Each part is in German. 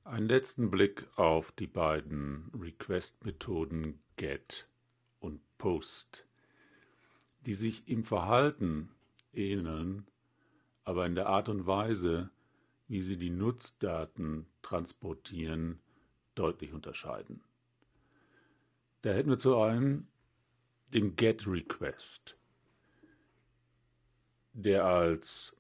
Einen letzten Blick auf die beiden Request-Methoden GET und POST, die sich im Verhalten ähneln, aber in der Art und Weise, wie sie die Nutzdaten transportieren, deutlich unterscheiden. Da hätten wir zu einem den GET-Request, der als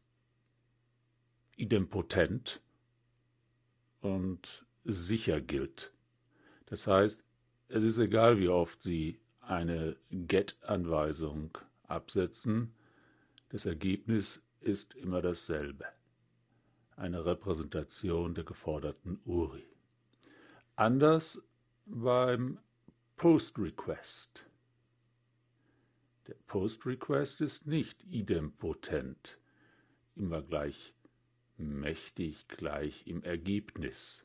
idempotent und sicher gilt. Das heißt, es ist egal, wie oft Sie eine GET-Anweisung absetzen, das Ergebnis ist immer dasselbe. Eine Repräsentation der geforderten URI. Anders beim POST-Request. Der POST-Request ist nicht idempotent, immer gleich mächtig gleich im Ergebnis.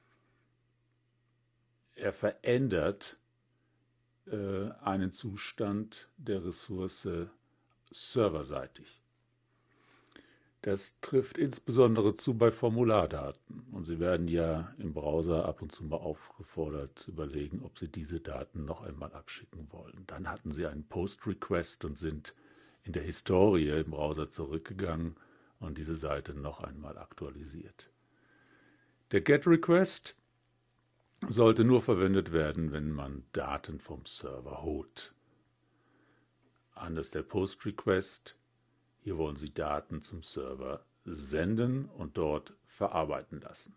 Er verändert einen Zustand der Ressource serverseitig. Das trifft insbesondere zu bei Formulardaten. Und Sie werden ja im Browser ab und zu mal aufgefordert zu überlegen, ob Sie diese Daten noch einmal abschicken wollen. Dann hatten Sie einen Post-Request und sind in der Historie im Browser zurückgegangen und diese Seite noch einmal aktualisiert. Der GET-Request sollte nur verwendet werden, wenn man Daten vom Server holt. Anders der POST-Request. Hier wollen Sie Daten zum Server senden und dort verarbeiten lassen.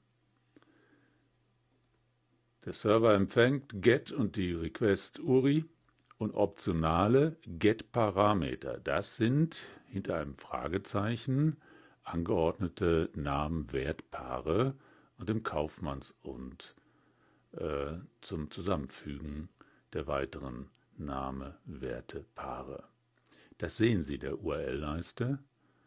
Der Server empfängt GET und die Request-URI und optionale GET-Parameter. Das sind hinter einem Fragezeichen angeordnete Namen-Wertpaare und im Kaufmanns- und zum Zusammenfügen der weiteren Name-Werte-Paare. Das sehen Sie der URL-Leiste.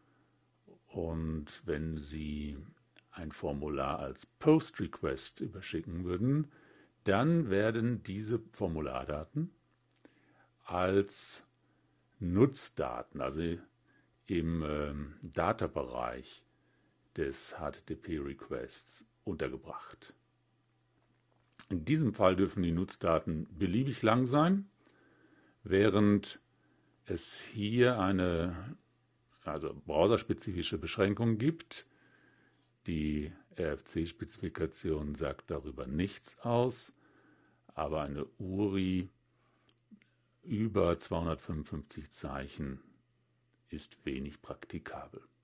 Und wenn Sie ein Formular als Post-Request überschicken würden, dann werden diese Formulardaten als Nutzdaten, also im Data-Bereich des HTTP-Requests untergebracht. In diesem Fall dürfen die Nutzdaten beliebig lang sein, während es hier eine browserspezifische Beschränkung gibt. Die RFC-Spezifikation sagt darüber nichts aus, aber eine URI über 255 Zeichen ist wenig praktikabel.